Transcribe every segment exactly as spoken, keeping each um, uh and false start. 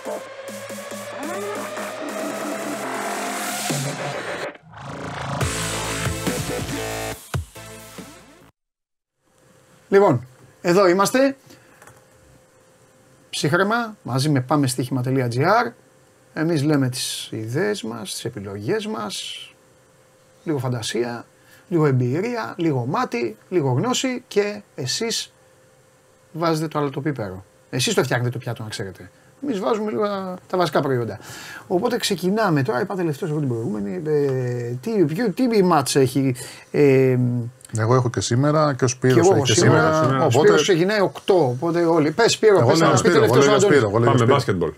Λοιπόν, εδώ είμαστε. Ψύχρεμα, μαζί με πάμε στοίχημα τελεία τζι άρ. Εμείς λέμε τις ιδέες μας, τις επιλογές μας. Λίγο φαντασία, λίγο εμπειρία, λίγο μάτι, λίγο γνώση και εσείς βάζετε το άλλο το πίπερο. Εσείς το φτιάχνετε το πιάτο, να ξέρετε. Εμείς βάζουμε λίγο τα βασικά προϊόντα. Οπότε ξεκινάμε τώρα. Είπα τελευταίος εγώ την προηγούμενη. Ε, τι, ποιο, τι μάτς έχει. Ε, εγώ έχω και σήμερα και ο Σπύρος έχει και σήμερα. σήμερα. σήμερα. Ο οπότε... Σπύρος ξεκινάει οκτώ. Οπότε όλοι. Πες Σπύρο, πες να μας πει τελευταίος ο Αντώνης. Πάμε μπάσκετμπολ.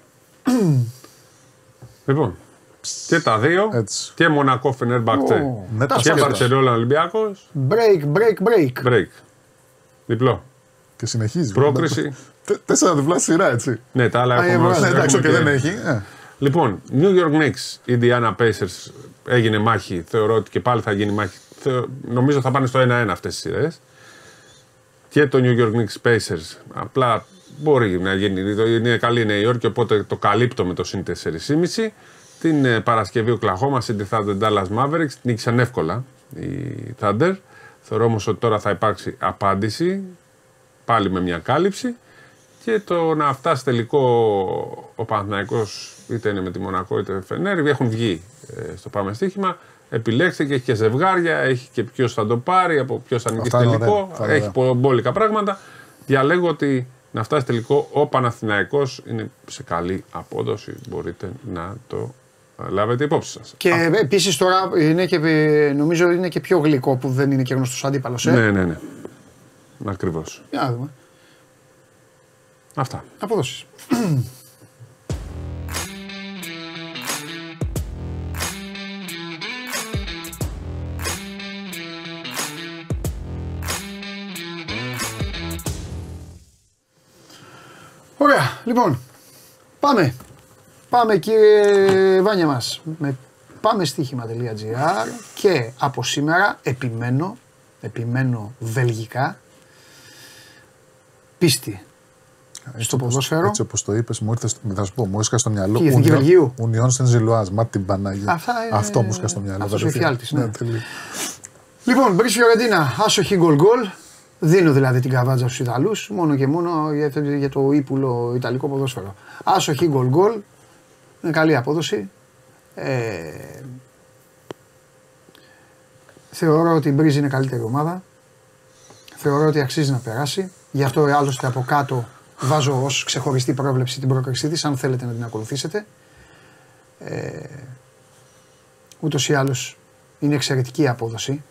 Λοιπόν, και τα δύο. Έτσι. Και Μονακό Φενέρμπαχτσε. Oh, και Μπαρσελόνα Ολυμπιακός. Break, break, break. Break. Διπλό. Και συνεχίζει. Πρόκριση. Τέσσερα διπλά σειρά, έτσι. Ναι, τα άλλα έχουμε. Ναι, εντάξει, και δεν έχει. Λοιπόν, New York Knicks, Indiana Pacers έγινε μάχη. Θεωρώ ότι και πάλι θα γίνει μάχη. Νομίζω θα πάνε στο ένα ένα αυτές τις σειρές. Και το New York Knicks Pacers. Απλά μπορεί να γίνει. Είναι καλή η Νέα Υόρκη, οπότε το καλύπτω με το συν τέσσερα κόμμα πέντε. Την Παρασκευή ο Oklahoma City Thunder Dallas Mavericks. Νίκησαν εύκολα οι Thunder. Θεωρώ όμως ότι τώρα θα υπάρξει απάντηση. Πάλι με μια κάλυψη. Και το να φτάσει τελικό ο Παναθηναϊκός, είτε είναι με τη Μονακό είτε Φενέρ, έχουν βγει ε, στο πάμε στοίχημα. Επιλέξτε και έχει και ζευγάρια, έχει και ποιος θα το πάρει, από ποιος θα νικήσει τελικό. Ωραία, έχει πολλαπλά πράγματα. Διαλέγω ότι να φτάσει τελικό ο Παναθηναϊκός είναι σε καλή απόδοση. Μπορείτε να το λάβετε υπόψη σας. Και Α. επίσης τώρα είναι και, νομίζω είναι και πιο γλυκό που δεν είναι και γνωστός αντίπαλος. Ε? Ναι, ναι, ναι. Ακριβώς. Για να δούμε. Αυτά. Αποδόσεις. Ωραία, λοιπόν, πάμε. Πάμε κύριε Βάνια μας. Με πάμε στοίχημα τελεία τζι άρ και από σήμερα επιμένω, επιμένω βελγικά, πίστη. Έτσι στο όπως, ποδόσφαιρο. Έτσι όπως το είπες, μου ήρθε, θα σου πω, μου ήρθε στο μυαλό. Και η Εθνική Βελγίου. Ουνιόν Σεν-Ζιλουάζ, μα την Παναγία. Αυτά, ε, αυτό μου ήρθε στο μυαλό. Αυτός ο εφιάλτης, ναι. ναι Λοιπόν, Μπρις Φιωρεντίνα, άσοχη γκολ γκολ. Δίνω δηλαδή την καβάτζα στους Ιταλούς, μόνο και μόνο για, για το ύπουλο Ιταλικό ποδόσφαιρο. Άσοχη γκολ γκολ. Είναι καλή απόδοση. Ε, θεωρώ ότι η Μπρίζ είναι καλύτερη ομάδα. Θεωρώ ότι αξίζει να περάσει. Γι' αυτό άλλωστε από κάτω βάζω ως ξεχωριστή πρόβλεψη την πρόκρισή της, αν θέλετε να την ακολουθήσετε. Ε, ούτως ή άλλως είναι εξαιρετική η απόδοση.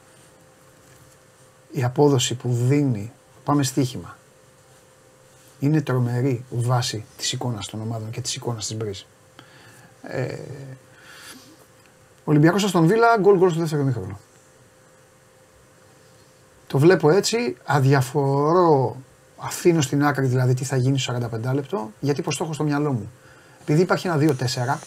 Η απόδοση που δίνει, πάμε στοίχημα, είναι τρομερή βάση της εικόνας των ομάδων και της εικόνας της Μπρίζ. Ε, Ολυμπιακός Αστον Βίλα, γκολ γκολ στο δεύτερο ημίχρονο. Το βλέπω έτσι, αδιαφορώ, αφήνω στην άκρη δηλαδή τι θα γίνει στο σαράντα πέντε λεπτό, γιατί πως το έχω στο μυαλό μου. Επειδή υπάρχει ένα δύο τέσσερα,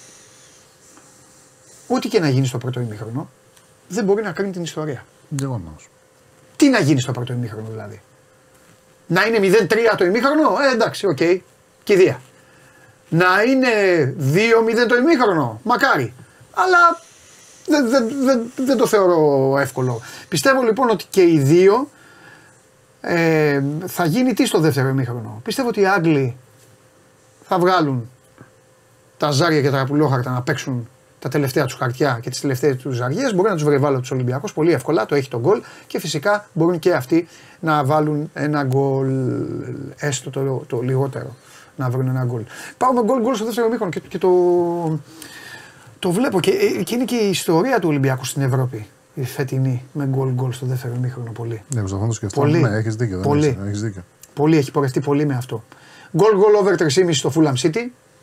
ό,τι και να γίνει στο πρώτο ημίχρονο, δεν μπορεί να κρίνει την ιστορία. Γεγονός. Τι να γίνει στο πρώτο ημίχρονο δηλαδή. Να είναι μηδέν τρία το ημίχρονο, ε, εντάξει, οκ, okay. Κηδεία. Να είναι δύο μηδέν το ημίχρονο, μακάρι. Αλλά δεν, δεν, δεν, δεν το θεωρώ εύκολο. Πιστεύω λοιπόν ότι και οι δύο ε, θα γίνει τι στο δεύτερο ημίχρονο. Πιστεύω ότι οι Άγγλοι θα βγάλουν τα ζάρια και τα ραπουλόχαρτα να παίξουν τα τελευταία τους χαρτιά και τις τελευταίες τους ζαριές. Μπορεί να τους βρει βάλω τους Ολυμπιακούς πολύ εύκολα, το έχει το γκολ και φυσικά μπορούν και αυτοί να βάλουν ένα γκολ, έστω το, το, το λιγότερο, να βρουν ένα γκολ. Πάμε γκολ γκολ στο δεύτερο ημίχρονο και, και το, το βλέπω και, και είναι και η ιστορία του Ολυμπιακού στην Ευρώπη. Η φετινή με γκολ γκολ στο δεύτερο ημίχρονο πολύ. Ναι, προσπαθώ να το σκεφτώ. Ναι, έχεις δίκιο. Πολύ. Δεν έχεις δίκιο. Πολύ, έχει πορευτεί πολύ με αυτό. Γκολ γκολ over τρία κόμμα πέντε στο Fulham City.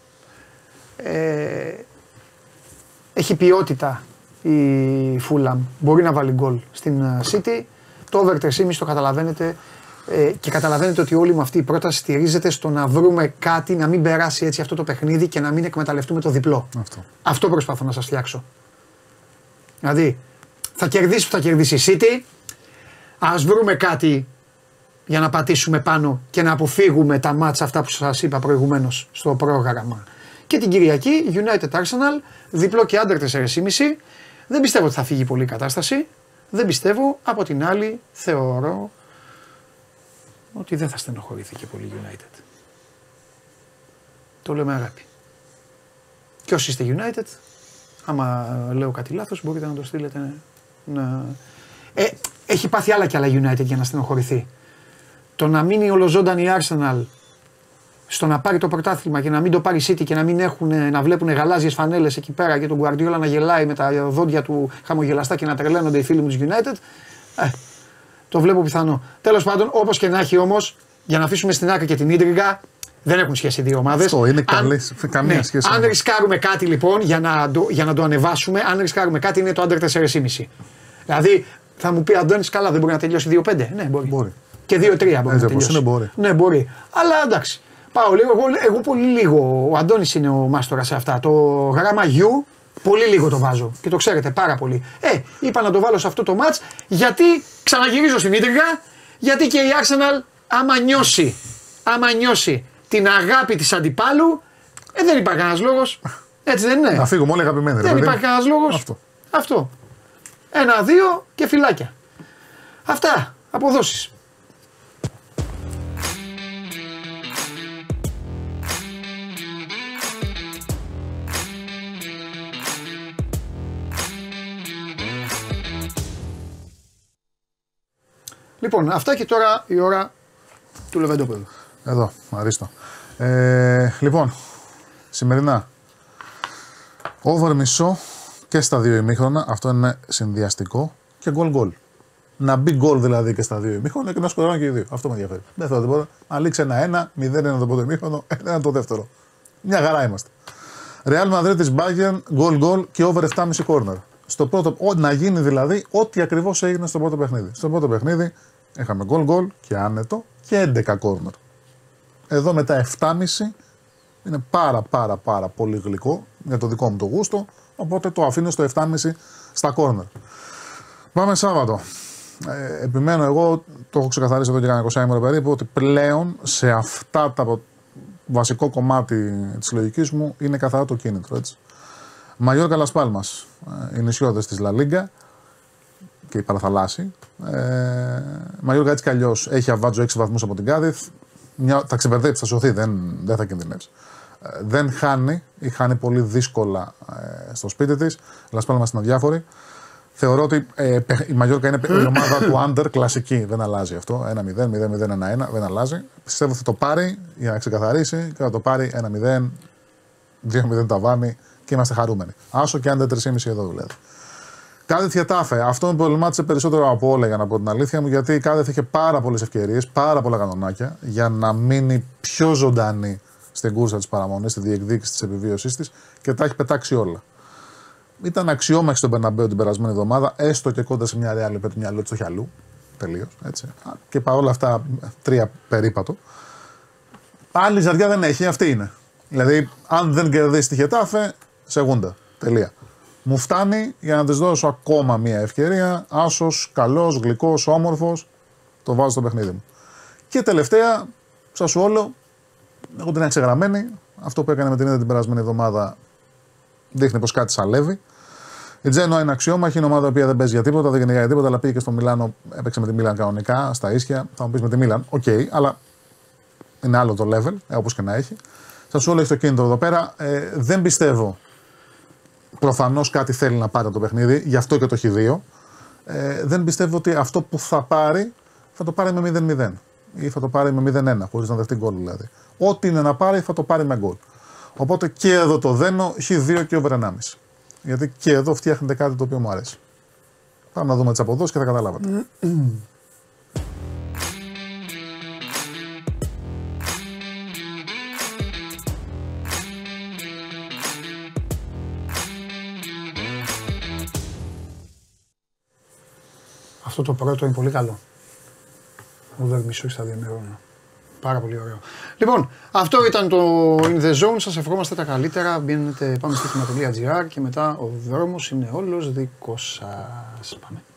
Ε, έχει ποιότητα η Fulham. Μπορεί να βάλει γκολ στην City. Το over τρία κόμμα πέντε το καταλαβαίνετε. Ε, και καταλαβαίνετε ότι όλη μου αυτή η πρόταση στηρίζεται στο να βρούμε κάτι, να μην περάσει έτσι αυτό το παιχνίδι και να μην εκμεταλλευτούμε το διπλό. Αυτό, αυτό προσπαθώ να σας φτιάξω. Δηλαδή, θα κερδίσει που θα κερδίσει η City. Ας βρούμε κάτι για να πατήσουμε πάνω και να αποφύγουμε τα μάτσα αυτά που σας είπα προηγουμένως στο πρόγραμμα. Και την Κυριακή United Arsenal, διπλό και under τέσσερα κόμμα πέντε. Δεν πιστεύω ότι θα φύγει πολύ η κατάσταση. Δεν πιστεύω. Από την άλλη θεωρώ ότι δεν θα στενοχωρηθεί και πολύ United. Το λέω με αγάπη. Και όσοι είστε United, άμα λέω κάτι λάθος, μπορείτε να το στείλετε. Να... Ε, έχει πάθει άλλα κι άλλα United για να στενοχωρηθεί. Το να μείνει ολοζώντανη η Arsenal στο να πάρει το πρωτάθλημα και να μην το πάρει City και να μην έχουν, να βλέπουν γαλάζιες φανέλες εκεί πέρα και τον Guardiola να γελάει με τα δόντια του χαμογελαστά και να τρελαίνονται οι φίλοι μου της United, ε, το βλέπω πιθανό. Τέλος πάντων, όπως και να έχει όμως, για να αφήσουμε στην άκρη και την ίντριγκα, δεν έχουν σχέση οι δύο ομάδες. Αυτό είναι καλές, καμία ναι, σχέση. Αν ρισκάρουμε κάτι λοιπόν για να, το, για να το ανεβάσουμε, αν ρισκάρουμε κάτι είναι το under τέσσερα κόμμα πέντε. Δηλαδή θα μου πει ο Αντώνης, καλά δεν μπορεί να τελειώσει δύο πέντε. Ναι, μπορεί. μπορεί. Και δύο τρία μπορεί Έτσι, να τελειώσει. Είναι, μπορεί. Ναι, μπορεί. Αλλά εντάξει. Πάω λίγο. Εγώ, εγώ πολύ λίγο. Ο Αντώνης είναι ο μάστορας σε αυτά. Το γράμμα γιου πολύ λίγο το βάζω. Και το ξέρετε πάρα πολύ. Ε, είπα να το βάλω σε αυτό το match γιατί ξαναγυρίζω στην ίντριγκα. Γιατί και η Arsenal άμα νιώσει, άμα νιώσει την αγάπη της αντιπάλου, ε, δεν υπάρχει κανένας λόγος. Έτσι δεν είναι. Να φύγουμε όλοι αγαπημένοι. Δεν υπάρχει κανένας λόγος. Αυτό. Αυτό. Ένα, δύο και φυλάκια. Αυτά. Αποδόσεις. Λοιπόν, αυτά και τώρα η ώρα του Λεβεντόπεδου. Εδώ, αρίστο. Ε, λοιπόν, σημερινά, over μισό και στα δύο ημίχρονα, αυτό είναι συνδυαστικό και γκολ γκολ. Να μπει γκολ δηλαδή και στα δύο ημίχρονα και να σκοράρουν και οι δύο. Αυτό με ενδιαφέρει. Δεν θέλω τίποτα. Να λήξει ένα-ένα, μηδέν-ένα το πρώτο ημίχρονο, ένα-ένα το δεύτερο. Μια χαρά είμαστε. Real Madrid της Bayern, γκολ γκολ και over επτά κόμμα πέντε corner. Στο πρώτο, ό, να γίνει δηλαδή ό,τι ακριβώς έγινε στο πρώτο παιχνίδι. Στο πρώτο παιχνίδι είχαμε γκολ γκολ και άνετο και έντεκα corner. Εδώ μετά επτά κόμμα πέντε είναι πάρα πάρα πάρα πολύ γλυκό για το δικό μου το γούστο, οπότε το αφήνω στο επτά κόμμα πέντε στα corner. Πάμε Σάββατο. Ε, επιμένω εγώ, το έχω ξεκαθαρίσει εδώ και κάνα είκοσι ημέρα περίπου, ότι πλέον σε αυτά τα βασικό κομμάτι της λογικής μου είναι καθαρά το κίνητρο. Έτσι. Μαγιόρκα Λας Πάλμας, οι νησιώτες της Λα Λίγκα και η Παραθαλάσση. Ε, Μαγιόρκα έτσι κι αλλιώς έχει αβάτζο έξι βαθμούς από την Κάδιθ. Μια, θα ξεπερδέψει, θα σωθεί, δεν, δεν θα κινδυνεύσει. Ε, δεν χάνει ή χάνει πολύ δύσκολα ε, στο σπίτι της. Λας Πάλμας είναι αδιάφορη. Θεωρώ ότι ε, η Μαγιόρκα είναι η ομάδα του under κλασική. Δεν αλλάζει αυτό. ένα μηδέν, μηδέν μηδέν, ένα ένα, δεν αλλάζει. Πιστεύω ότι θα το πάρει για να ξεκαθαρίσει και θα το πάρει ένα μηδέν, δύο μηδέν ταβάνι και είμαστε χαρούμενοι. Άσο και under τρία κόμμα πέντε εδώ δηλαδή. Κάδεθ Γετάφε. Αυτό με προβλημάτισε περισσότερο από όλα για να πω την αλήθεια μου, γιατί η Κάδεθ είχε πάρα πολλές ευκαιρίες, πάρα πολλά κανονάκια για να μείνει πιο ζωντανή στην κούρσα της παραμονής, στη διεκδίκηση της επιβίωσής της και τα έχει πετάξει όλα. Ήταν αξιόμαχη στον Μπερναμπέου την περασμένη εβδομάδα, έστω και κοντά σε μια Ρεάλ υπέρ του μυαλού της στο χιαλού. Τελείως. Έτσι. Και παρόλα αυτά, τρία περίπατο. Άλλη ζαριά δεν έχει, αυτή είναι. Δηλαδή, αν δεν κερδίσει τη Γετάφε, σεγούντα. Τελεία. Μου φτάνει για να της δώσω ακόμα μία ευκαιρία. Άσος, καλός, γλυκός, όμορφος. Το βάζω στο παιχνίδι μου. Και τελευταία, Σασουόλο, έχω την εξεγραμμένη. Αυτό που έκανε με την Ίντερ την περασμένη εβδομάδα δείχνει πως κάτι σαλεύει. Η Τζένοα είναι αξιόμαχη, είναι ομάδα που δεν παίζει για τίποτα, δεν κυνηγάει για τίποτα, αλλά πήγε και στο Μιλάνο, έπαιξε με τη Μίλαν κανονικά, στα ίσια. Θα μου πει με τη Μίλαν, οκ, okay, αλλά είναι άλλο το level, όπως και να έχει. Σασουόλο έχει το κίνητρο εδώ πέρα. Ε, δεν πιστεύω. Προφανώς κάτι θέλει να πάρει το παιχνίδι, γι' αυτό και το έχει δύο. Ε, δεν πιστεύω ότι αυτό που θα πάρει θα το πάρει με μηδέν μηδέν ή θα το πάρει με μηδέν ένα, χωρίς να δεχτεί γκολ δηλαδή. Ό,τι είναι να πάρει θα το πάρει με γκολ. Οπότε και εδώ το δένω χ δύο και over ένα κόμμα πέντε. Γιατί και εδώ φτιάχνετε κάτι το οποίο μου αρέσει. Πάμε να δούμε τις αποδόσεις και θα καταλάβατε. Αυτό το πρώτο είναι πολύ καλό. Over μισό στα δύο ημερών. Πάρα πολύ ωραίο. Λοιπόν, αυτό ήταν το In The Zone. Σας ευχόμαστε τα καλύτερα. Μπαίνετε, πάμε στο στοίχημα τελεία τζι άρ και μετά ο δρόμος είναι όλος δικός σας. Πάμε.